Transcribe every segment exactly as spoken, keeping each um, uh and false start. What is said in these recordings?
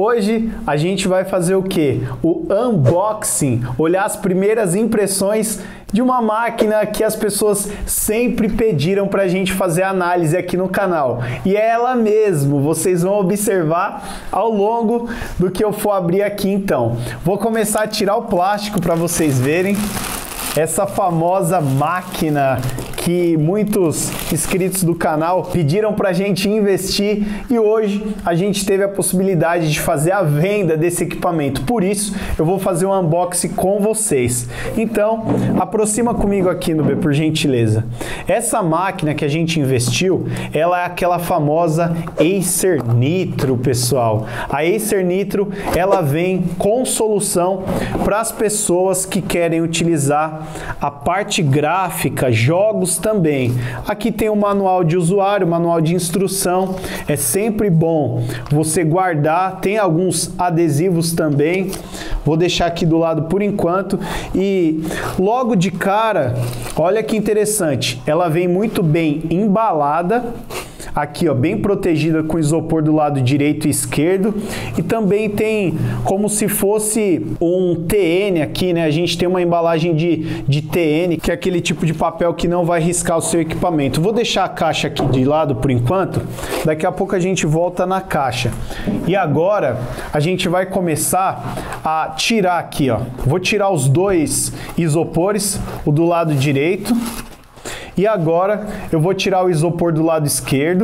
Hoje a gente vai fazer o que? O unboxing, olhar as primeiras impressões de uma máquina que as pessoas sempre pediram para a gente fazer análise aqui no canal. E é ela mesmo, vocês vão observar ao longo do que eu for abrir aqui então. Vou começar a tirar o plástico para vocês verem essa famosa máquina que muitos inscritos do canal pediram para a gente investir e hoje a gente teve a possibilidade de fazer a venda desse equipamento. Por isso eu vou fazer um unboxing com vocês. Então aproxima comigo aqui, Nube, por gentileza. Essa máquina que a gente investiu, ela é aquela famosa Acer Nitro, pessoal. A Acer Nitro, ela vem com solução para as pessoas que querem utilizar a parte gráfica, jogos também. Aqui tem o manual de usuário, manual de instrução. É sempre bom você guardar. Tem alguns adesivos também. Vou deixar aqui do lado por enquanto. E logo de cara, olha que interessante. Ela vem muito bem embalada. Aqui, ó, bem protegida com isopor do lado direito e esquerdo. E também tem como se fosse um T N aqui, né? A gente tem uma embalagem de, de T N, que é aquele tipo de papel que não vai riscar o seu equipamento. Vou deixar a caixa aqui de lado por enquanto. Daqui a pouco a gente volta na caixa. E agora a gente vai começar a tirar aqui, ó. Vou tirar os dois isopores, o do lado direito. E agora eu vou tirar o isopor do lado esquerdo.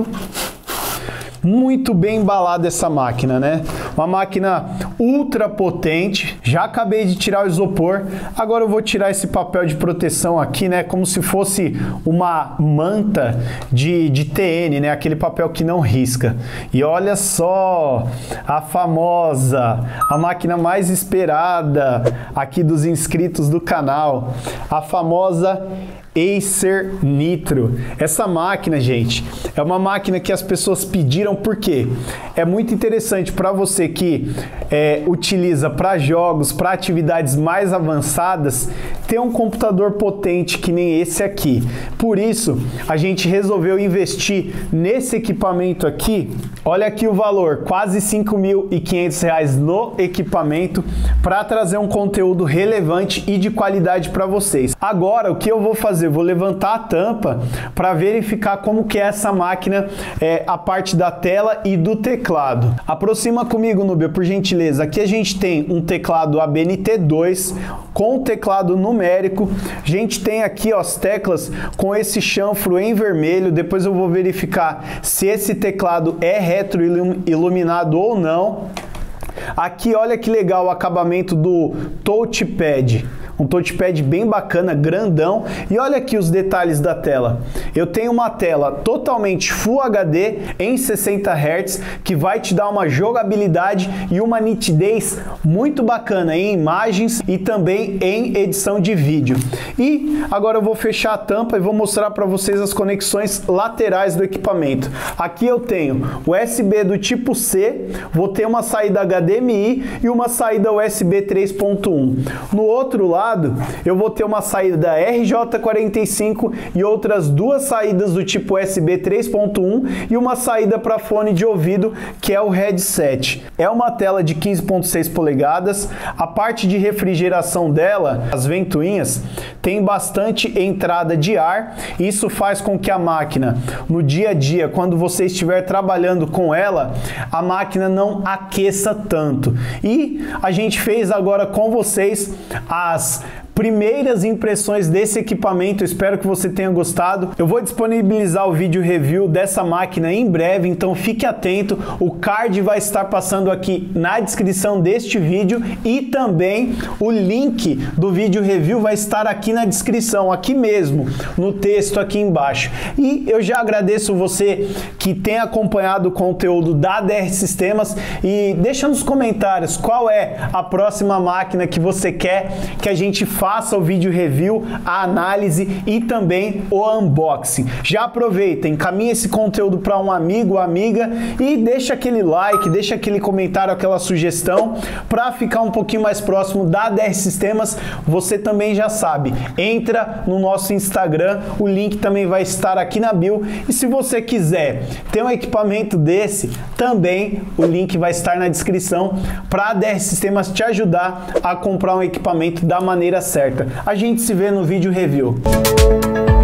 Muito bem embalada essa máquina, né? Uma máquina ultra potente. Já acabei de tirar o isopor. Agora eu vou tirar esse papel de proteção aqui, né? Como se fosse uma manta de, de T N, né? Aquele papel que não risca. E olha só, a famosa, a máquina mais esperada aqui dos inscritos do canal. A famosa Acer Nitro. Essa máquina, gente, é uma máquina que as pessoas pediram porque é muito interessante para você que é, utiliza para jogos, para atividades mais avançadas, ter um computador potente que nem esse aqui. Por isso, a gente resolveu investir nesse equipamento aqui. Olha aqui o valor, quase cinco mil e quinhentos reais no equipamento para trazer um conteúdo relevante e de qualidade para vocês. Agora, o que eu vou fazer? Eu vou levantar a tampa para verificar como que é essa máquina, é, a parte da tela e do teclado. Aproxima comigo, Nubia, por gentileza. Aqui a gente tem um teclado A B N T dois com teclado numérico. A gente tem aqui, ó, as teclas com esse chanfro em vermelho. Depois eu vou verificar se esse teclado é retroiluminado ou não. Aqui, olha que legal o acabamento do touchpad. Um touchpad bem bacana, grandão. E olha aqui os detalhes da tela. Eu tenho uma tela totalmente Full H D em sessenta hertz, que vai te dar uma jogabilidade e uma nitidez muito bacana em imagens e também em edição de vídeo. E agora eu vou fechar a tampa e vou mostrar para vocês as conexões laterais do equipamento. Aqui eu tenho U S B do tipo C, vou ter uma saída H D M I e uma saída U S B três ponto um. No outro lado, eu vou ter uma saída da R J quarenta e cinco e outras duas saídas do tipo U S B três ponto um e uma saída para fone de ouvido, que é o headset. É uma tela de quinze ponto seis polegadas. A parte de refrigeração dela, as ventoinhas, tem bastante entrada de ar. Isso faz com que a máquina, no dia a dia, quando você estiver trabalhando com ela, a máquina não aqueça tanto. E a gente fez agora com vocês as primeiras impressões desse equipamento. Espero que você tenha gostado. Eu vou disponibilizar o vídeo review dessa máquina em breve, então fique atento. O card vai estar passando aqui na descrição deste vídeo e também o link do vídeo review vai estar aqui na descrição, aqui mesmo, no texto aqui embaixo. E eu já agradeço você que tem acompanhado o conteúdo da D R Sistemas e deixa nos comentários qual é a próxima máquina que você quer que a gente faça faça o vídeo review, a análise e também o unboxing. Já aproveita, encaminha esse conteúdo para um amigo ou amiga e deixa aquele like, deixa aquele comentário, aquela sugestão para ficar um pouquinho mais próximo da A D R Sistemas. Você também já sabe, entra no nosso Instagram, o link também vai estar aqui na bio. E se você quiser ter um equipamento desse, também o link vai estar na descrição para a A D R Sistemas te ajudar a comprar um equipamento da maneira certa. A gente se vê no vídeo review.